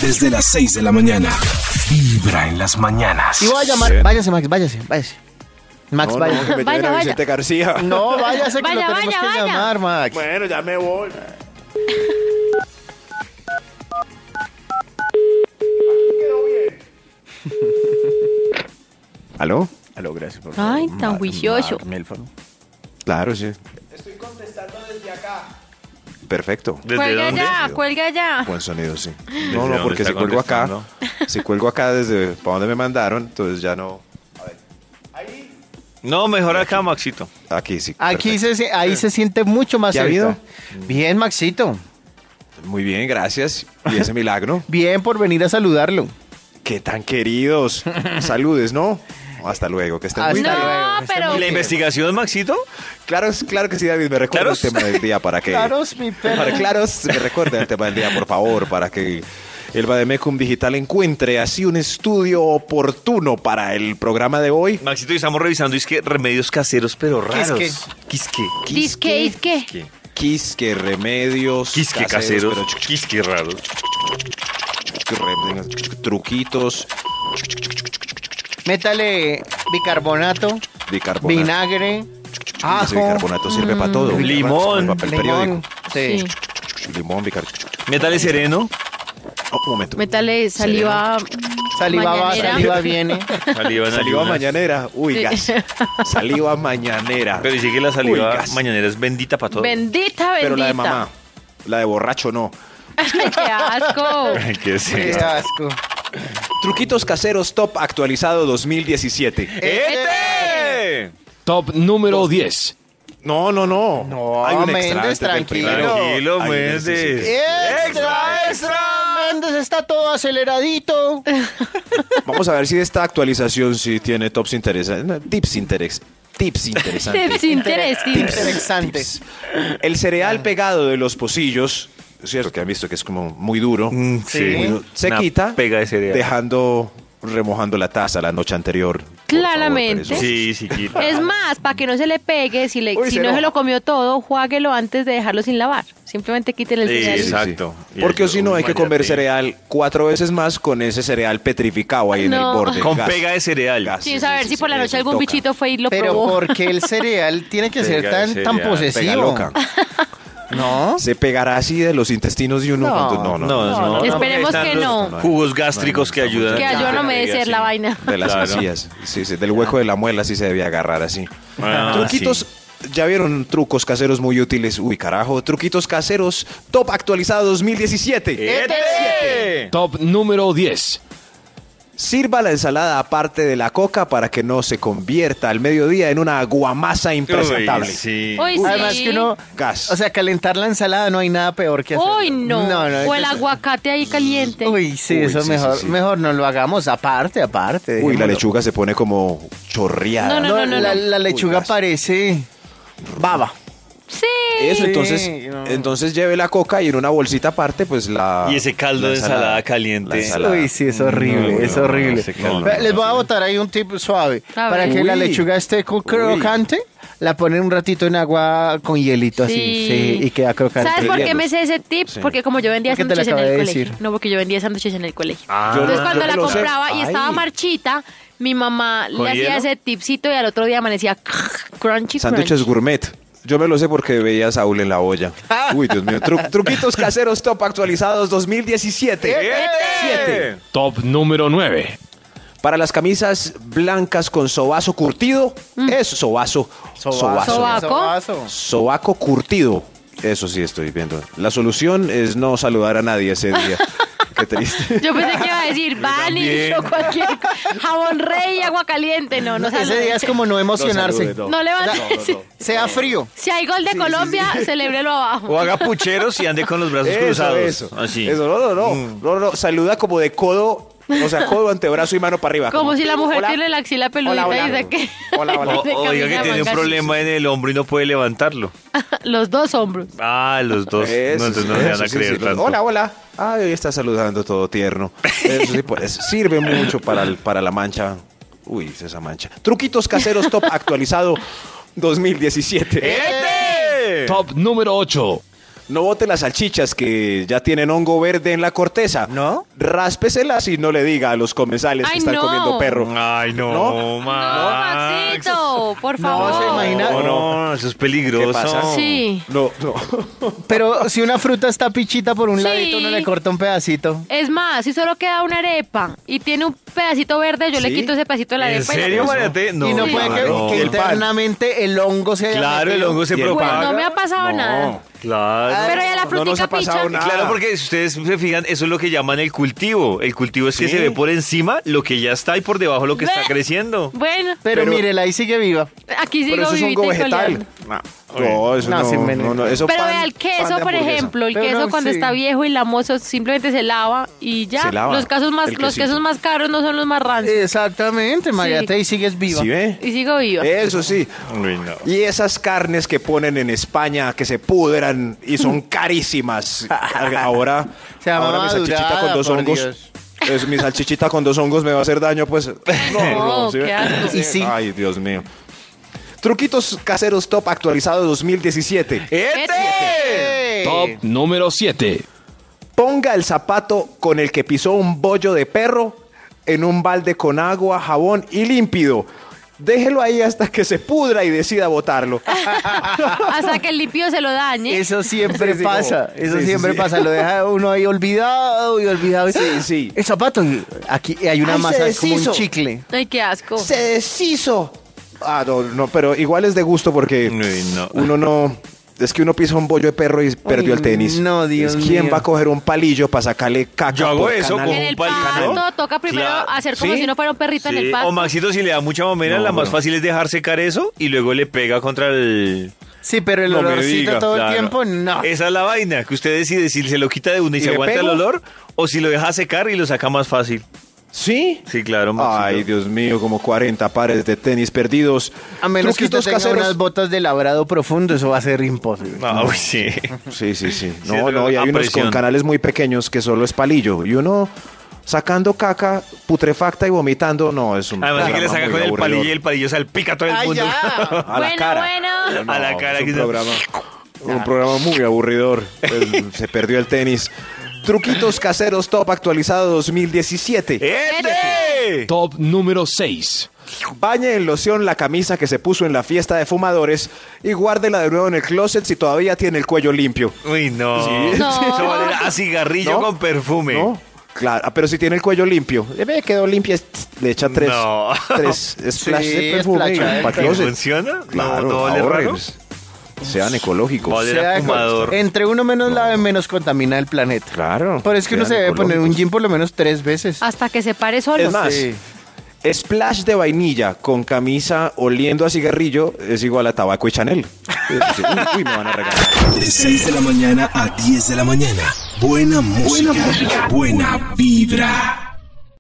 Desde las 6 de la mañana. Vibra en las mañanas. Y voy a llamar. Bien. Váyase, Max, váyase. Max, No, váyase. no, que me Vaya, lleven a vaya. Vicente García. No, váyase que Vaya, lo tenemos vaya, que vaya. llamar, Max. Bueno, ya me voy. ¿Aló? Aló, gracias por favor. Ay, tan juicioso. Claro, sí. Estoy contestando desde acá. Perfecto. ¿Desde Cuelga dónde? ya, cuelga ya. Buen sonido, sí. ¿Desde No, dónde porque está si cuelgo acá, contestando? si cuelgo acá desde para donde me mandaron, entonces ya no. No, mejor acá, Maxito. Aquí sí. Aquí perfecto. ahí se siente mucho más ¿Qué ha cerca. habido? Bien, Maxito. Muy bien, gracias. Y ese milagro. Bien por venir a saludarlo. Qué tan queridos. Saludes, ¿no? Hasta luego, que estén muy Hasta bien. luego. No, pero ¿Y la investigación, Maxito? Claro que sí, David, me recuerda el ¿Claros? tema del día para que... Claros, mi perro. Para claros, me recuerda el tema del día, por favor, para que el Bademecum Digital encuentre así un estudio oportuno para el programa de hoy. Maxito, y estamos revisando, es que remedios caseros, pero raros. Quisque. disque. Quisque remedios. Quisque caseros, pero quisque raros. truquitos, Métale bicarbonato, bicarbonato. vinagre, Ese ajo, bicarbonato sirve para todo. Limón. Papel limón. periódico. Sí. Limón, bicarbonato. Métale sereno. Oh, un momento. Métale saliva. Saliva va, Mañanera. saliva viene. Saliva en Saliva ayunas. mañanera. Uy, Sí. gas. Saliva mañanera. Pero dice que la saliva Uy, gas. mañanera es bendita para todo. Bendita, bendita. Pero la de mamá. La de borracho no. Ay, qué asco. ¿Qué es Qué esto? asco. Truquitos caseros top actualizado 2017. ¡Ete! Top número 10. No. No, Hay un Méndez, extra antes del tranquilo. primero. Tranquilo, Hay un Méndez. ¡Extra! Méndez está todo aceleradito. Vamos a ver si esta actualización sí tiene tops interesantes. Tips interesantes. Tips interesting. Interesantes. El cereal pegado de los pocillos, es cierto que han visto que es como muy duro, Sí. muy duro, se Una quita pega de cereal. remojando la taza la noche anterior. Por Claramente. favor, Sí, sí, quita. Es más, para que no se le pegue, si Uy, si se no enoja. se lo comió todo, juáguelo antes de dejarlo sin lavar. Simplemente quítele el Sí, cereal. exacto. Y Porque eso, si no hay que comer imagínate. cereal 4 veces más con ese cereal petrificado ahí en el No. borde. Con Gas. pega de cereal. Gas. Sin Sí, saber sí, si por la sí, noche eso algún toca. bichito fue y lo Pero probó. ¿por qué el cereal tiene que ser Pega tan, de tan cereal, posesivo? Pega loca. ¿No? Se pegará así de los intestinos de uno. No. cuando- No. Esperemos Están que los no. Jugos gástricos que ayudan. Que ayudan a humedecer la vaina. De las Claro. encías. Sí, del hueco de la muela sí se debía agarrar así. Ah, Truquitos, sí. ya vieron trucos caseros muy útiles. Uy, carajo. Truquitos caseros top actualizado 2017. ¡Ete! Top número 10. Sirva la ensalada aparte de la coca para que no se convierta al mediodía en una guamasa impresentable. Uy, sí. Uy, sí. Además que uno, Gas. o sea, calentar la ensalada no hay nada peor que hacer. Uy, no. O el aguacate ahí caliente. Uy, sí, Uy, eso sí, mejor, sí, sí. mejor no lo hagamos aparte. Uy, la dejémoslo. lechuga se pone como chorreada. No, La lechuga gas. parece baba. Sí. Eso, Sí, entonces, no. entonces lleve la coca y en una bolsita aparte, pues la... Y ese caldo la de ensalada caliente. la ensalada. Uy, sí, es horrible, es horrible. ese caldo no, Vea, Les voy a sí. botar ahí un tip suave. A Para ver. que la Uy. lechuga esté crocante, la ponen un ratito en agua con hielito así, Sí. sí, y queda crocante. ¿Sabes por qué hielos. me sé ese tip? Sí. Porque como yo vendía Porque te lo sándwiches en acabé el de colegio. decir. No, porque yo vendía sándwiches en el colegio. Ah, Entonces no, cuando yo la me lo sé. compraba y Ay. estaba marchita, mi mamá ¿Con le hacía hielo? ese tipcito y al otro día amanecía crunchy, Sándwiches crunchy. gourmet. Yo me lo sé porque veía a Saúl en la olla. Uy, Dios mío. Truquitos caseros top actualizados 2017. Siete. Top número 9. Para las camisas blancas con sobazo curtido, eso, sobazo. Sobaco. Sobaco curtido. Eso sí estoy viendo. La solución es no saludar a nadie ese día. Qué triste. Yo pensé que iba a decir Vanish o cualquier jabón rey, agua caliente. No, no Ese día es como no emocionarse. No levantes. Sea frío. Si hay gol de Colombia, celébrelo abajo. O haga pucheros y ande con los brazos cruzados. Eso. Así. Eso, no. Saluda como de codo, o sea, codo, antebrazo y mano para arriba. Como si la mujer Hola. tiene la axila peludita Hola, y hola. dice que... Hola, hola. O, de o diga que camisa tiene un manga. problema en el hombro y no puede levantarlo. Los dos hombros. Ah, los dos. Eso, no, entonces no sí, se van eso, a sí, creer sí. tanto. Hola. Ay, hoy está saludando todo tierno. Eso sí, pues, sirve mucho para la mancha. Uy, esa mancha. Truquitos caseros top actualizado 2017. ¡Ete! Top número 8. no bote las salchichas que ya tienen hongo verde en la corteza. ¿No? Ráspeselas y no le diga a los comensales que Ay, están no. comiendo perro. Ay, no, ¿No? No, Max. Maxito, por No, favor. se imagina. No, eso es peligroso. ¿Qué pasa? Sí. No. Pero si una fruta está pichita por un Sí. ladito, uno le corta un pedacito. Es más, si solo queda una arepa y tiene un pedacito verde, yo le ¿Sí? quito ese pedacito de la ¿En arepa. serio, y la- Mariate? No, y no puede claro. que El pan. internamente el hongo se haya Claro, el metido. hongo se Y el Pues propaga. no me ha pasado nada. Claro. Pero ya la No nos frutica ha pasado picha. nada. Claro, porque si ustedes se fijan, eso es lo que llaman el cultivo. El cultivo es que Sí. se ve por encima lo que ya está y por debajo lo que está Ve. creciendo. Bueno, Pero, Pero- mírela, ahí sigue viva. aquí sigo Pero eso es vivita hongo y vegetal. coleando. No, eso No, no, sin veneno. no, eso Pero pan- vea el pan queso, de por hamburguesa. ejemplo, el Pero queso no, cuando sí. está viejo y lamoso simplemente se lava y ya. Se lava, Los casos más, el los quesito. quesos más caros no son los más rancios. Exactamente, Mariate, ahí sigues viva. ¿Sí ve? Y sigo viva. Eso sí. Uy, no. Y esas carnes que ponen en España que se pudran y son carísimas. Ahora, Se llama ahora mi salchichita con dos madurada, por hongos. Mi salchichita con 2 hongos me va a hacer daño, pues. No, ¿sí qué ve? asco. Y sí. Ay, Dios mío. Truquitos caseros top actualizado 2017. ¡Eh! Top número 7. Ponga el zapato con el que pisó un bollo de perro en un balde con agua, jabón y límpido. Déjelo ahí hasta que se pudra y decida botarlo. Hasta que el limpio se lo dañe. Eso siempre Sí, sí, pasa, como- eso sí, sí, siempre sí. pasa, lo deja uno ahí olvidado y olvidado. Sí, sí. El zapato, aquí hay una Ay, se masa, es como un deshizo. chicle. Ay, qué asco. ¡Se deshizo! Ah, no, pero igual es de gusto porque Uy, no. uno no... Es que uno pisa un bollo de perro y perdió el tenis. no, Dios ¿Quién mío. va a coger un palillo para sacarle caca Yo hago por eso canal? con En el un palillo. pasto toca primero Claro. hacer como ¿Sí? si no fuera un perrito en el Sí, pasto. o Maxito, si le da mucha mamera, No, la más pero- fácil es dejar secar eso y luego le pega contra el... Sí, pero el No me olorcito diga, todo Claro. el tiempo, no. Esa es la vaina, que usted decide si se lo quita de una y ¿Y se le aguanta el pego? olor o si lo deja secar y lo saca más fácil. ¿Sí? Sí, claro, Maxito. Ay, Dios mío, como 40 pares de tenis perdidos. A menos que usted Truquitos tenga caseros. unas botas de labrado profundo, eso va a ser imposible. Ah, uy, sí. Sí, sí, sí. Sí, No, no, y a hay unos presión. con canales muy pequeños que solo es palillo. Y uno sacando caca putrefacta y vomitando, no, es un Además, es que le programa saca muy con el aburridor. palillo y el palillo salpica a todo el ¡Ay, mundo. ya! A la Bueno, cara. bueno. A la cara es que un se- programa, un programa muy aburridor. Se perdió el tenis. Truquitos caseros top actualizado 2017. ¡Este! Top número 6. Bañe en loción la camisa que se puso en la fiesta de fumadores y guárdela de nuevo en el closet si todavía tiene el cuello limpio. Uy, no. Sí. No. Eso vale a cigarrillo ¿No? con perfume. ¿No? Claro, pero si tiene el cuello limpio. Ve, quedó limpia, le echa tres, No. tres splash Sí, de perfume splash, para ¿Y closet. funciona? Claro, ¿No vale ahorren. raro? Sean ecológicos. Vale. Sea fumador. entre uno menos lave, menos contamina el planeta. Claro. Por eso es que uno sean se debe poner un ecológicos. gym por lo menos 3 veces. Hasta que se pare solo. Es más, Sí. splash de vainilla con camisa oliendo a cigarrillo es igual a tabaco y Chanel. Uy, me van a regalar. De 6 de la mañana a 10 de la mañana. Buena música. Buena vibra.